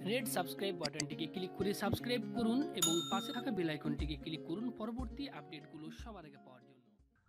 Red subscribe বাটনটিকে click করে subscribe করুন এবং পাশে থাকা বেল আইকনটিকে ক্লিক করুন পরবর্তী আপডেটগুলো সবার আগে পাওয়ার জন্য।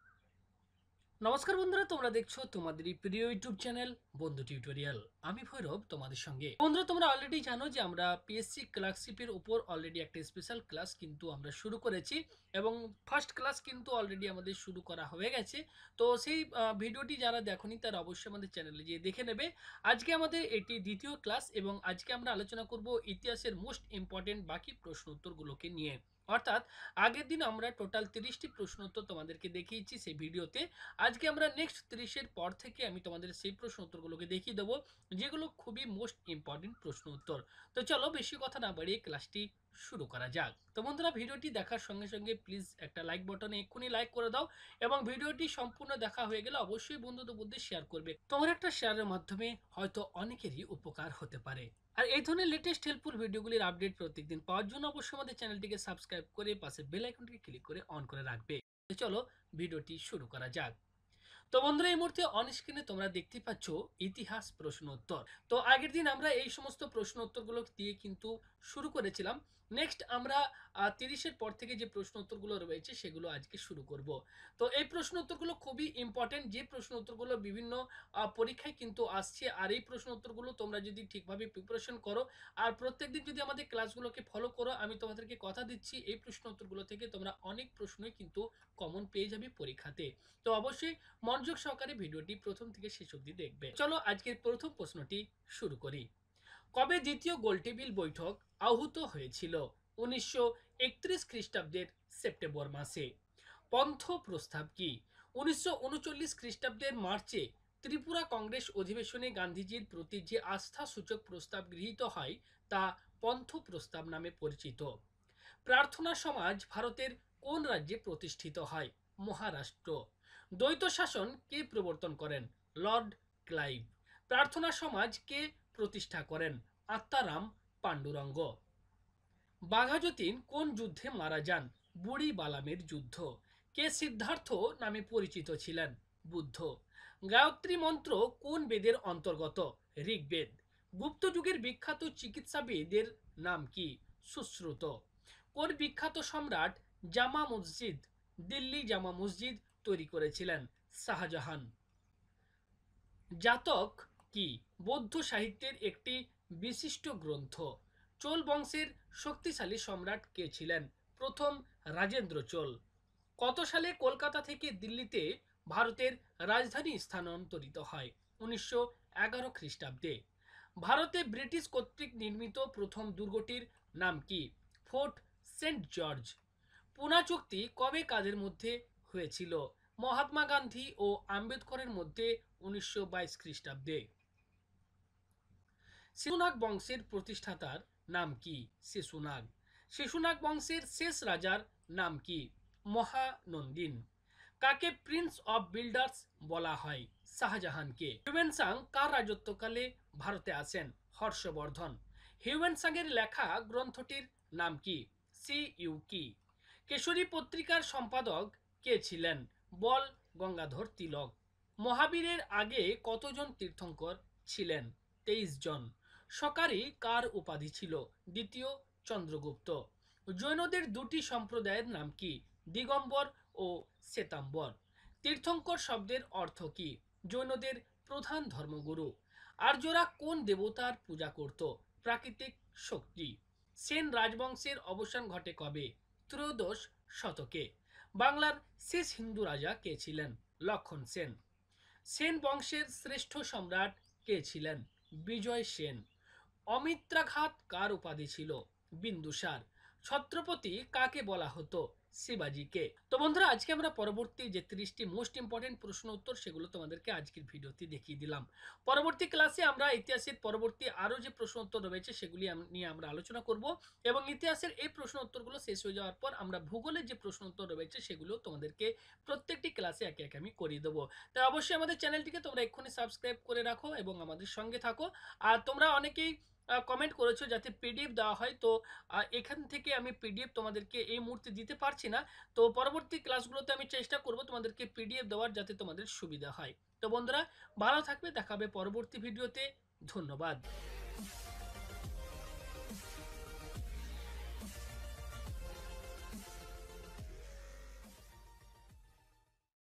নমস্কার বন্ধুরা, তোমরা দেখছো তোমাদের প্রিয় ইউটিউব চ্যানেল বন্ধু টিউটোরিয়াল। আমি ভৈরব তোমাদের সঙ্গে। বন্ধুরা, তোমরা অলরেডি জানো যে আমরা পিএসসি ক্লার্কশিপের উপর অলরেডি একটা স্পেশাল ক্লাস কিন্তু আমরা শুরু করেছি এবং ফার্স্ট ক্লাস কিন্তু অলরেডি আমাদের শুরু করা হয়ে গেছে। তো সেই ভিডিওটি যারা দেখোনি তারা অবশ্যই আমাদের চ্যানেলে গিয়ে দেখে নেবে। আজকে আমাদের এটি দ্বিতীয় ক্লাস এবং আজকে আমরা আলোচনা করব ইতিহাসের মোস্ট ইম্পর্টেন্ট বাকি প্রশ্ন উত্তরগুলোকে নিয়ে। অর্থাৎ আগের দিন আমরা টোটাল 30টি প্রশ্ন উত্তর তোমাদেরকে দেখিয়েছি সেই ভিডিওতে। আজকে আমরা নেক্সট 30-এর পর থেকে আমি তোমাদের সেই প্রশ্ন উত্তরগুলোকে দেখিয়ে দেবো, যেগুলো খুবই মোস্ট ইম্পর্টেন্ট প্রশ্ন উত্তর। তো চলো বেশি কথা না বাড়িয়ে ক্লাসটি শুরু করা যাক। তো বন্ধুরা, ভিডিওটি দেখার সঙ্গে সঙ্গে প্লিজ একটা লাইক বাটনে এক্ষুনি লাইক করে দাও এবং ভিডিওটি সম্পূর্ণ দেখা হয়ে গেলে অবশ্যই বন্ধুদের মধ্যে শেয়ার করবে। তোমার একটা শেয়ারের মাধ্যমে হয়তো অনেকেরই উপকার হতে পারে। আর এই ধরনের লেটেস্ট হেল্পফুল ভিডিওগুলির আপডেট প্রত্যেকদিন পাওয়ার জন্য অবশ্যই আমাদের চ্যানেলটিকে সাবস্ক্রাইব করে পাশে বেল আইকনটিকে ক্লিক করে অন করে রাখবে। চলো ভিডিওটি শুরু করা যাক। তো বন্ধুরা, এই মুহূর্তে অন স্ক্রিনে তোমরা দেখতে পাচ্ছ ইতিহাস প্রশ্ন উত্তর। তো আগের দিন আমরা এই সমস্ত প্রশ্ন উত্তরগুলো দিয়ে কিন্তু শুরু করেছিলাম। নেক্সট আমরা 30-এর পর থেকে যে প্রশ্ন উত্তরগুলো রয়েছে সেগুলো আজকে শুরু করব। তো এই প্রশ্ন উত্তরগুলো খুবই ইম্পর্টেন্ট, যে প্রশ্ন উত্তরগুলো বিভিন্ন পরীক্ষায় কিন্তু আসছে। আর এই প্রশ্ন উত্তরগুলো তোমরা যদি ঠিকভাবে প্রিপারেশন করো আর প্রত্যেকদিন যদি আমাদের ক্লাসগুলোকে ফলো করো, আমি তোমাদেরকে কথা দিচ্ছি এই প্রশ্ন উত্তরগুলো থেকে তোমরা অনেক প্রশ্নই কিন্তু কমন পেয়ে যাবে পরীক্ষাতে। তো অবশ্যই মনোযোগ সহকারে ভিডিওটি প্রথম থেকে শেষ অবধি দেখবে। চলো আজকের প্রথম প্রশ্নটি শুরু করি। কবে দ্বিতীয় গোলটেবিল বৈঠক আহুত হয়েছিল? 1931 খ্রিস্টাব্দের সেপ্টেম্বর মাসে। পন্থ প্রস্তাব কি? 1939 খ্রিস্টাব্দের মার্চে ত্রিপুরা কংগ্রেস অধিবেশনে গান্ধীজির প্রতি যে আস্থা সূচক প্রস্তাব গৃহীত হয় তা পন্থ প্রস্তাব নামে পরিচিত। প্রার্থনা সমাজ ভারতের কোন রাজ্যে প্রতিষ্ঠিত হয়? মহারাষ্ট্র। দ্বৈত শাসন কে প্রবর্তন করেন? Lord Clive. প্রার্থনা সমাজ কে প্রতিষ্ঠা করেন? আত্মারাম পাণ্ডুরঙ্গ। বাঘাযতীন কোন যুদ্ধে মারা যান? বুড়ি বালামের যুদ্ধ। কে সিদ্ধার্থ নামে পরিচিত ছিলেন? বুদ্ধ। গায়ত্রী মন্ত্র কোন বেদের অন্তর্গত? ঋগ্বেদ। গুপ্ত যুগের বিখ্যাত চিকিৎসাবিদের নাম কি? সুশ্রুত। কোন বিখ্যাত সম্রাট জামা মসজিদ, দিল্লি জামা মসজিদ তৈরি করেছিলেন? শাহজাহান। জাতক কি? বৌদ্ধ সাহিত্যের একটি বিশিষ্ট গ্রন্থ। চোল বংশের শক্তিশালী সম্রাট কে ছিলেন? প্রথম রাজেন্দ্র চোল। কত সালে কলকাতা থেকে দিল্লিতে ভারতের রাজধানী স্থানান্তরিত হয়? 1911 খ্রিস্টাব্দে। ভারতে ব্রিটিশ কর্তৃক নির্মিত প্রথম দুর্গটির নাম কি? Fort Saint George. পুনা চুক্তি কবে কাদের মধ্যে হয়েছিল? মহাত্মা গান্ধী ও আম্বেদকরের মধ্যে 1922 খ্রিস্টাব্দে। শিশুনাগ বংশের প্রতিষ্ঠাতার নাম কি? শিশুনাগ। শিশুনাগ বংশের শেষ রাজার নাম কি? মহানন্দিন। কাকে প্রিন্স অফ বিল্ডার্স বলা হয়? শাহজাহানকে। হিউয়েনসাং কার রাজত্বকালে ভারতে আসেন? হর্ষবর্ধন। হিউয়েনসাংয়ের লেখা গ্রন্থটির নাম কি? সি ইউ কি। কেশরী পত্রিকার সম্পাদক কে ছিলেন? বল গঙ্গাধর তিলক। মহাবীরের আগে কতজন তীর্থঙ্কর ছিলেন? 23 জন। সকারি কার উপাধি ছিল? দ্বিতীয় চন্দ্রগুপ্ত। জৈনদের দুটি সম্প্রদায়ের নাম কি? দিগম্বর ও শ্বেতাম্বর। তীর্থঙ্কর শব্দের অর্থ কি? জৈনদের প্রধান ধর্মগুরু। আর্যরা কোন দেবতার পূজা করত? প্রাকৃতিক শক্তি। সেন রাজবংশের অবসান ঘটে কবে? ত্রয়োদশ শতকে। বাংলার শেষ হিন্দু রাজা কে ছিলেন? লক্ষণ সেন। সেন বংশের শ্রেষ্ঠ সম্রাট কে ছিলেন? বিজয় সেন। অমিত্রাঘাত কার উপাধি ছিল? বিন্দুসার। ছত্রপতি কাকে বলা হতো? শিবাজিকে। তো বন্ধুরা, আজকে আমরা পরবর্তী যে 30টি মোস্ট ইম্পর্টেন্ট প্রশ্ন উত্তর সেগুলো তোমাদেরকে আজকের ভিডিওতে দেখিয়ে দিলাম। পরবর্তী ক্লাসে আমরা ইতিহাসের পরবর্তী আরও যে প্রশ্ন উত্তর রয়েছে সেগুলি নিয়ে আমরা আলোচনা করব এবং ইতিহাসের এই প্রশ্ন উত্তরগুলো শেষ হয়ে যাওয়ার পর আমরা ভূগোলের যে প্রশ্ন উত্তর রয়েছে সেগুলো তোমাদেরকে প্রত্যেকটি ক্লাসে একে একে আমি করিয়ে দেবো। তাই অবশ্যই আমাদের চ্যানেলটিকে তোমরা এক্ষুনি সাবস্ক্রাইব করে রাখো এবং আমাদের সঙ্গে থাকো। আর তোমরা অনেকেই কমেন্ট করেছো যাতে পিডিএফ দেওয়া হয়, তো এখান থেকে আমি পিডিএফ তোমাদেরকে এই মুহূর্তে দিতে পারছি না। তো পরবর্তী ক্লাসগুলোতে আমি চেষ্টা করব তোমাদেরকে পিডিএফ দেওয়ার যাতে তোমাদের সুবিধা হয়। তো বন্ধুরা, ভালো থাকবে, দেখা হবে পরবর্তী ভিডিওতে। ধন্যবাদ।